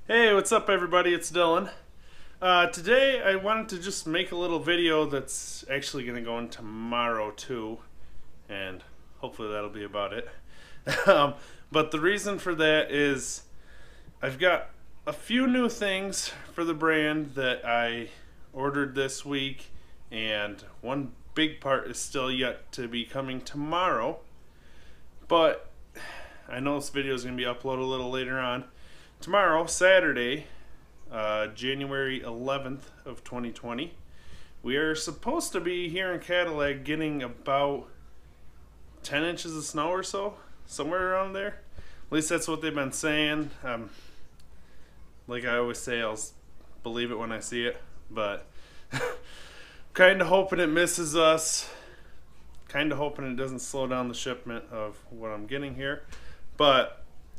Hey, what's up everybody? It's Dylan. Today I wanted to just make a little video that's actually going to go in tomorrow too, and hopefully that'll be about it. But the reason for that is I've got a few new things for the brand that I ordered this week, and one big part is still yet to be coming tomorrow. But I know this video is going to be uploaded a little later on. Tomorrow, Saturday, January 11th of 2020, we are supposed to be here in Cadillac getting about 10 inches of snow or so, somewhere around there. At least that's what they've been saying. Like I always say, I'll believe it when I see it, but kind of hoping it misses us. Kind of hoping it doesn't slow down the shipment of what I'm getting here. But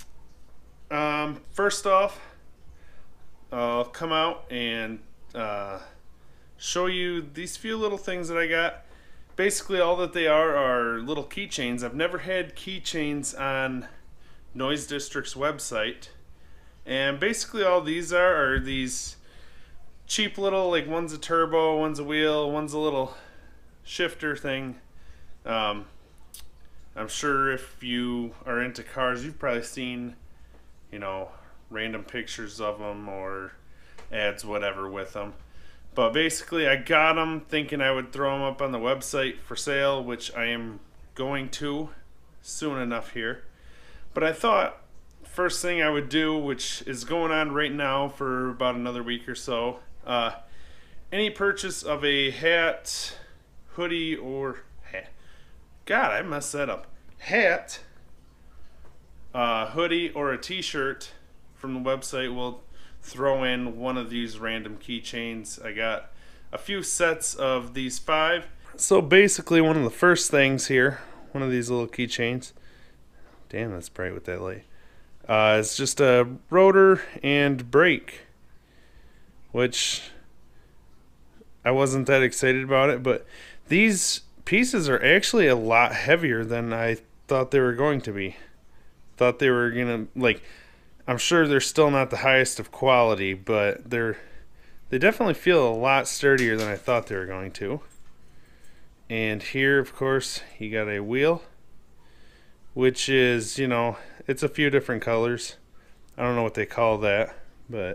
first off, I'll come out and show you these few little things that I got. Basically all that they are little keychains. I've never had keychains on Noise District's website, and basically all these are these cheap little, like, one's a turbo, one's a wheel, one's a little shifter thing. I'm sure if you are into cars, you've probably seen, you know, random pictures of them or ads, whatever, with them. But basically I got them thinking I would throw them up on the website for sale, which I am going to soon enough here. But I thought first thing I would do, which is going on right now for about another week or so, any purchase of a hat, hoodie, or hat. God, I messed that up. Hat, hoodie, or a t-shirt from the website will throw in one of these random keychains. I got a few sets of these 5. So basically one of the first things here, one of these little keychains, damn, that's bright with that light, it's just a rotor and brake, which I wasn't that excited about it, but these pieces are actually a lot heavier than I thought they were going to be. Thought they were gonna, like, I'm sure they're still not the highest of quality, but they definitely feel a lot sturdier than I thought they were going to. And here, of course, you got a wheel, which is, you know, it's a few different colors. I don't know what they call that, but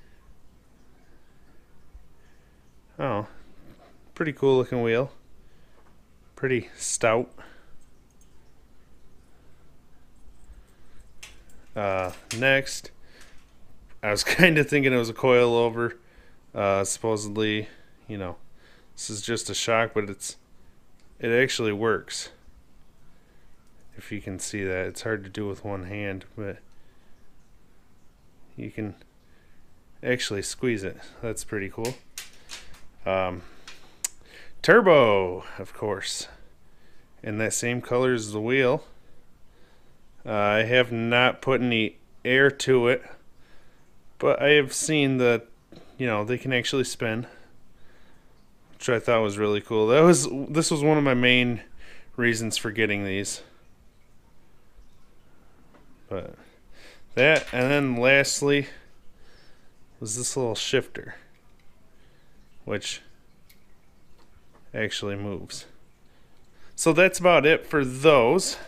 oh, pretty cool looking wheel. Pretty stout. Next, I was kind of thinking it was a coilover. Supposedly, you know, this is just a shock, but it actually works. If you can see that, it's hard to do with one hand, but you can actually squeeze it. That's pretty cool. Turbo, of course, in that same color as the wheel. I have not put any air to it, but I have seen that, you know, they can actually spin, which I thought was really cool. This was one of my main reasons for getting these. But that, and then lastly was this little shifter, which actually moves. So that's about it for those.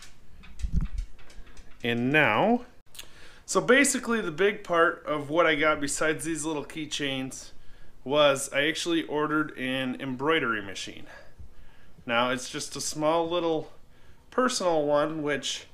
And now, so basically the big part of what I got besides these little keychains was I actually ordered an embroidery machine. Now it's just a small little personal one, which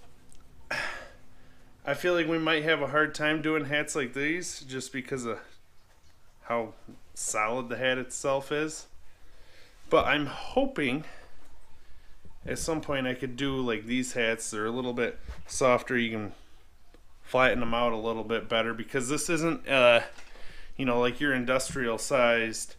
I feel like we might have a hard time doing hats like these just because of how solid the hat itself is. But I'm hoping at some point I could do like these hats. They're a little bit softer. You can flatten them out a little bit better, because this isn't you know, like your industrial sized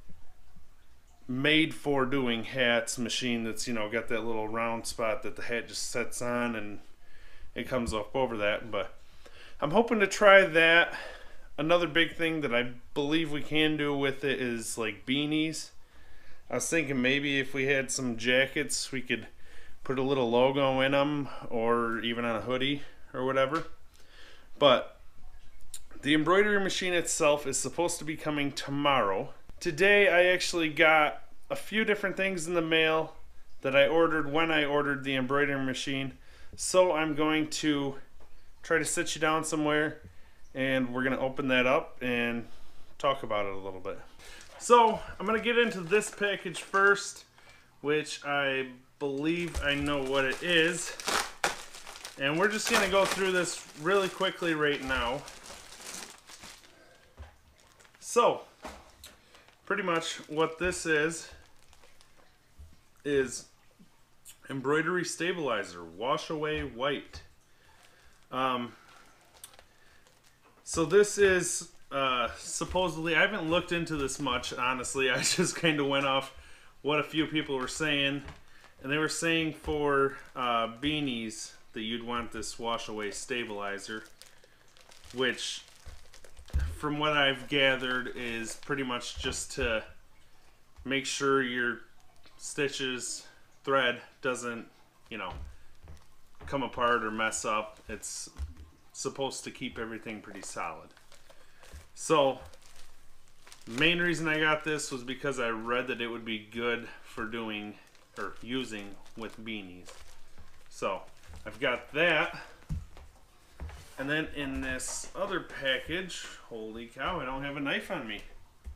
made for doing hats machine that's, you know, got that little round spot that the hat just sets on and it comes up over that. But I'm hoping to try that. Another big thing that I believe we can do with it is like beanies. I was thinking maybe if we had some jackets, we could put a little logo in them, or even on a hoodie or whatever. But The embroidery machine itself is supposed to be coming tomorrow. Today I actually got a few different things in the mail that I ordered when I ordered the embroidery machine. So I'm going to try to sit you down somewhere and we're going to open that up and talk about it a little bit. So I'm going to get into this package first, which I believe I know what it is. And we're just going to go through this really quickly right now. So, pretty much what this is embroidery stabilizer, wash away white. So this is supposedly, I haven't looked into this much, honestly. I just kind of went off what a few people were saying. And they were saying for beanies that you'd want this wash away stabilizer, which from what I've gathered is pretty much just to make sure your stitches thread doesn't, you know, come apart or mess up. It's supposed to keep everything pretty solid. So main reason I got this was because I read that it would be good for doing or using with beanies. So I've got that. And then in this other package, holy cow, I don't have a knife on me.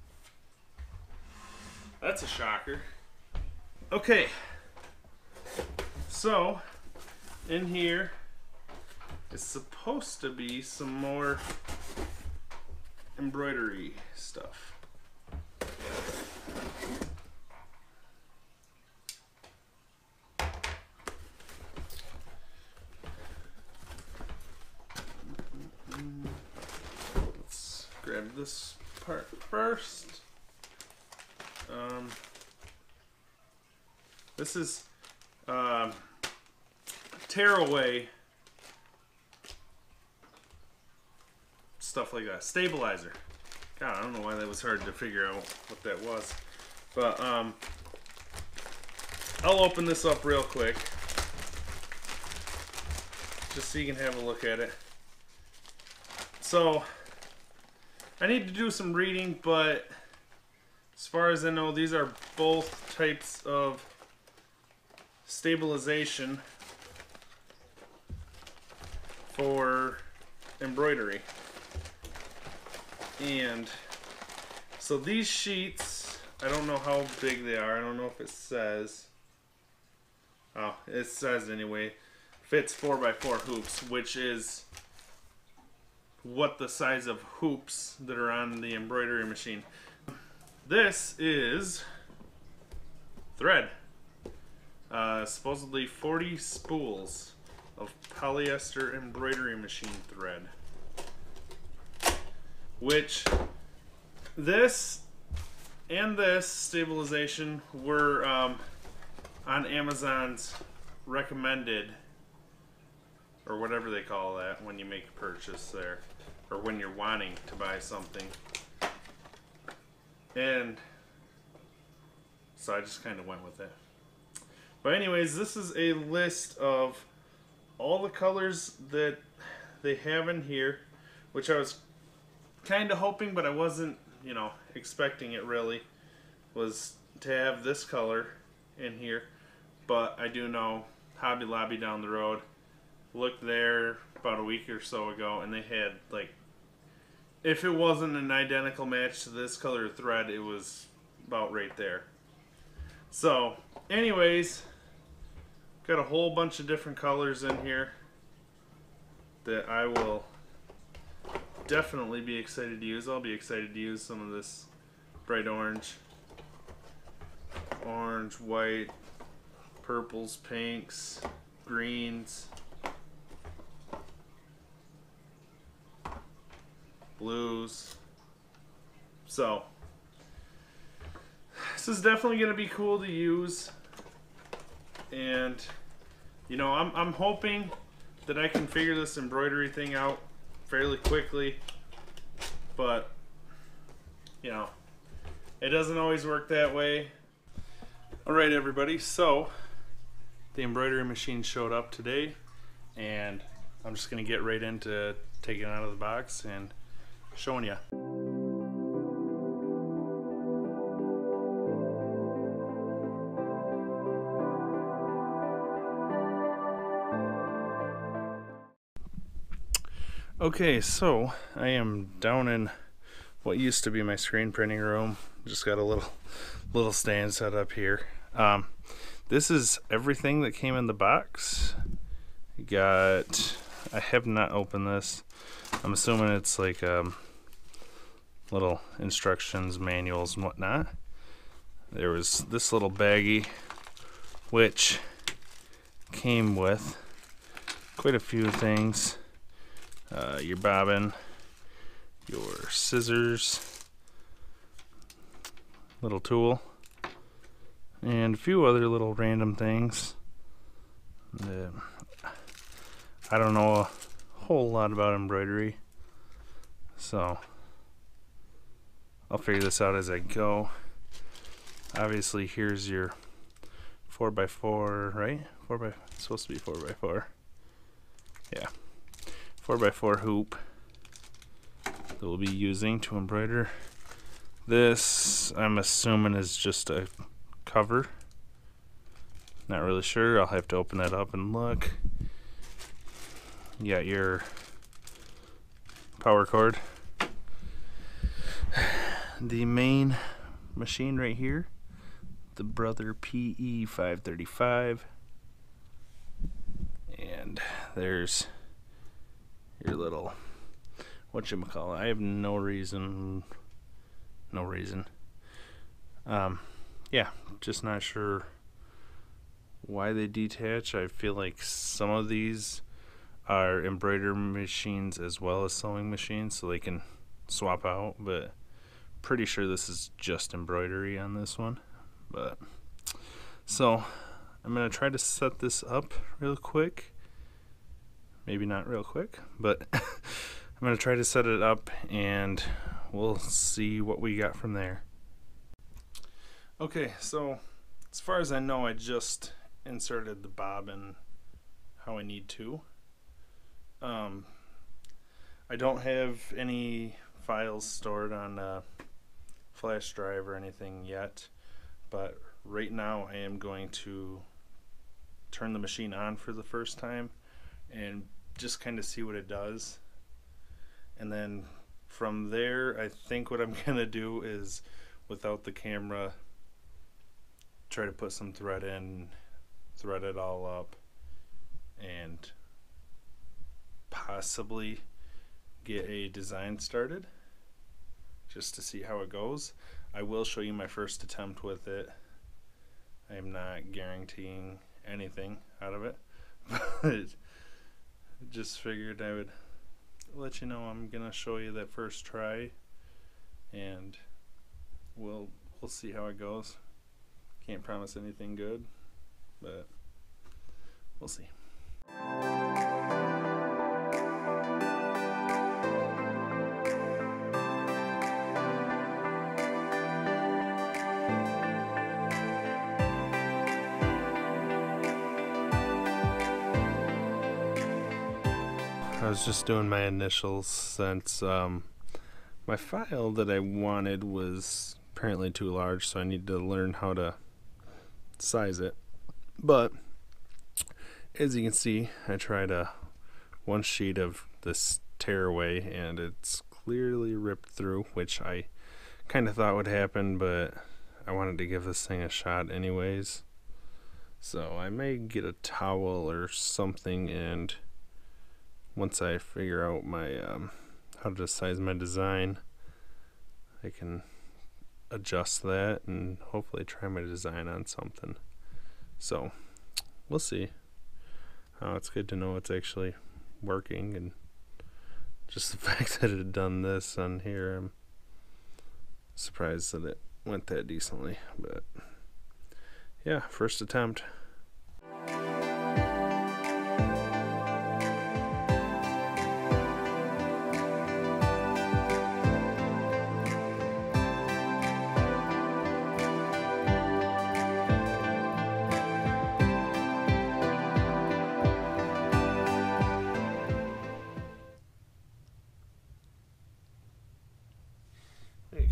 That's a shocker. Okay, so in here is supposed to be some more embroidery stuff. Let's grab this part first. This is tearaway stuff like that. Stabilizer. God, I don't know why that was hard to figure out what that was. But I'll open this up real quick, just so you can have a look at it. So I need to do some reading, but as far as I know, these are both types of stabilization for embroidery. And so these sheets, I don't know how big they are. I don't know if it says. Oh, it says anyway. Fits 4x4 hoops, which is what the size of hoops that are on the embroidery machine. This is thread. Supposedly 40 spools of polyester embroidery machine thread. Which this and this stabilization were on Amazon's recommended, or whatever they call that when you make a purchase there, or when you're wanting to buy something. And so I just kind of went with it. But anyways, this is a list of all the colors that they have in here, which I was kind of hoping, but I wasn't, you know, expecting it really, was to have this color in here. But I do know Hobby Lobby down the road, looked there about a week or so ago, and they had, like, if it wasn't an identical match to this color of thread, it was about right there. So anyways, got a whole bunch of different colors in here that I will definitely be excited to use. I'll be excited to use some of this bright orange, white, purples, pinks, greens, blues. So this is definitely going to be cool to use, and you know, I'm hoping that I can figure this embroidery thing out fairly quickly, but you know, it doesn't always work that way. Alright everybody, so the embroidery machine showed up today, and I'm just going to get right into taking it out of the box and showing you. Okay, so I am down in what used to be my screen printing room. Just got a little stand set up here. This is everything that came in the box. I have not opened this. I'm assuming it's like little instructions, manuals, and whatnot. There was this little baggie, which came with quite a few things. Your bobbin, your scissors, little tool, and a few other little random things. I don't know a whole lot about embroidery, so I'll figure this out as I go. Obviously, here's your 4x4, right? It's supposed to be 4x4. Yeah. 4x4 hoop that we'll be using to embroider. This, I'm assuming, is just a cover. Not really sure. I'll have to open that up and look. You got your power cord. The main machine right here, the Brother PE535. And there's your little, whatchamacallit, I have no reason. Yeah, just not sure why they detach. I feel like some of these are embroidery machines as well as sewing machines, so they can swap out, but pretty sure this is just embroidery on this one. But so I'm gonna try to set this up real quick. Maybe not real quick, but I'm going to try to set it up and we'll see what we got from there. Okay, so as far as I know, I just inserted the bobbin how I need to. I don't have any files stored on a flash drive or anything yet, but right now I am going to turn the machine on for the first time and just kind of see what it does, and then from there I think what I'm gonna do is, without the camera, try to put some thread in, thread it all up, and possibly get a design started just to see how it goes. I will show you my first attempt with it. I am not guaranteeing anything out of it, but just figured I would let you know I'm gonna show you that first try, and we'll see how it goes. Can't promise anything good, but we'll see. I was just doing my initials since my file that I wanted was apparently too large, so I need to learn how to size it. But as you can see, I tried one sheet of this tearaway and it's clearly ripped through, which I kind of thought would happen, but I wanted to give this thing a shot anyways. So I may get a towel or something, and once I figure out my how to size my design, I can adjust that and hopefully try my design on something. So we'll see. It's good to know it's actually working, and just the fact that it had done this on here, I'm surprised that it went that decently. But yeah, first attempt.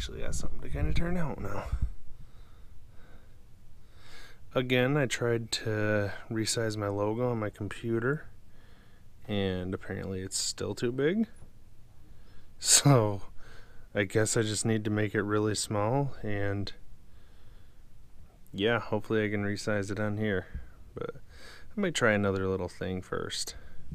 actually got something to kind of turn out now. Again, I tried to resize my logo on my computer, and apparently it's still too big. So I guess I just need to make it really small, and yeah, hopefully I can resize it on here. But I might try another little thing first.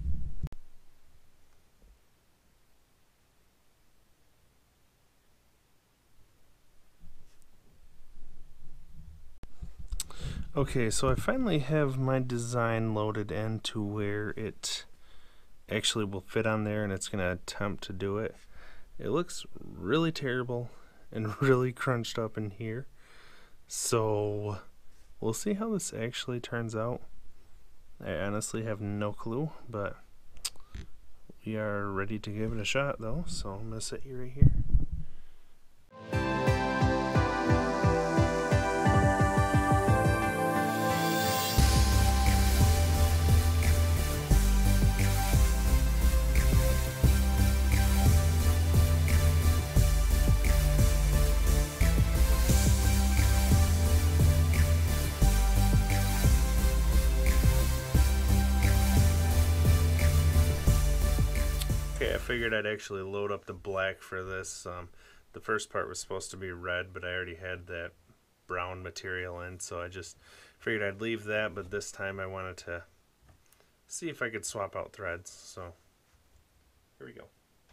Okay, so I finally have my design loaded into where it actually will fit on there, and it's going to attempt to do it. It looks really terrible and really crunched up in here, so we'll see how this actually turns out. I honestly have no clue, but we are ready to give it a shot though, so I'm going to set you right here. Okay, I figured I'd actually load up the black for this. The first part was supposed to be red, but I already had that brown material in, so I just figured I'd leave that, but this time I wanted to see if I could swap out threads, so here we go.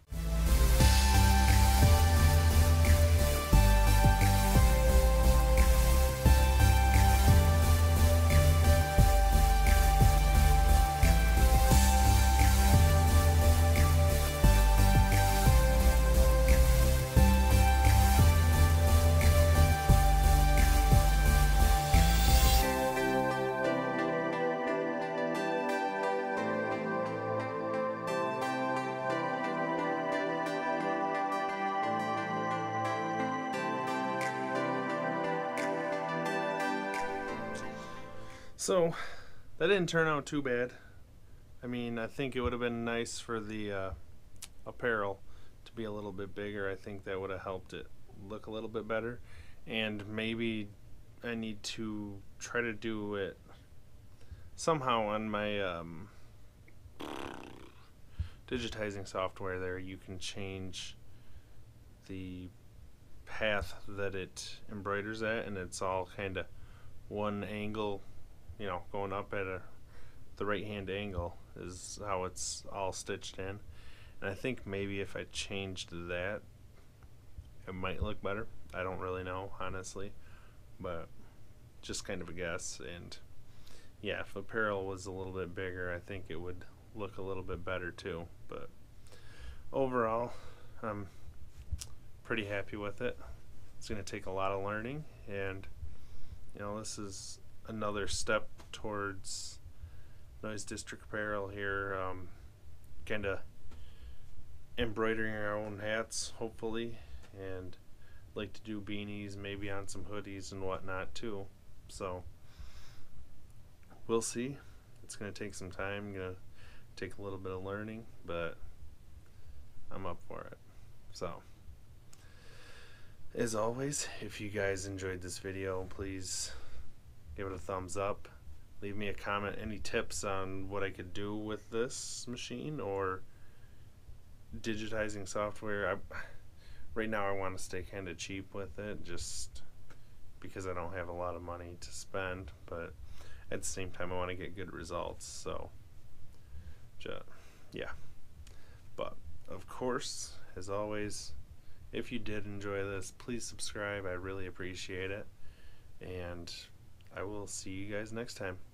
So that didn't turn out too bad. I mean, I think it would have been nice for the apparel to be a little bit bigger. I think that would have helped it look a little bit better. And maybe I need to try to do it somehow on my digitizing software there. You can change the path that it embroiders at, and it's all kind of one angle, you know, going up at the right hand angle is how it's all stitched in. And I think maybe if I changed that, it might look better. I don't really know, honestly, but just kind of a guess. And yeah, if apparel was a little bit bigger, I think it would look a little bit better too. But overall, I'm pretty happy with it. It's going to take a lot of learning, and you know, this is another step towards Noise District Apparel here, kind of embroidering our own hats, hopefully, and like to do beanies, maybe on some hoodies and whatnot too. So we'll see. It's going to take some time, going to take a little bit of learning, but I'm up for it. So as always, if you guys enjoyed this video, please give it a thumbs up. Leave me a comment, any tips on what I could do with this machine or digitizing software. Right now I want to stay kind of cheap with it just because I don't have a lot of money to spend, but at the same time I want to get good results. So yeah, but of course, as always, if you did enjoy this, please subscribe. I really appreciate it, and I will see you guys next time.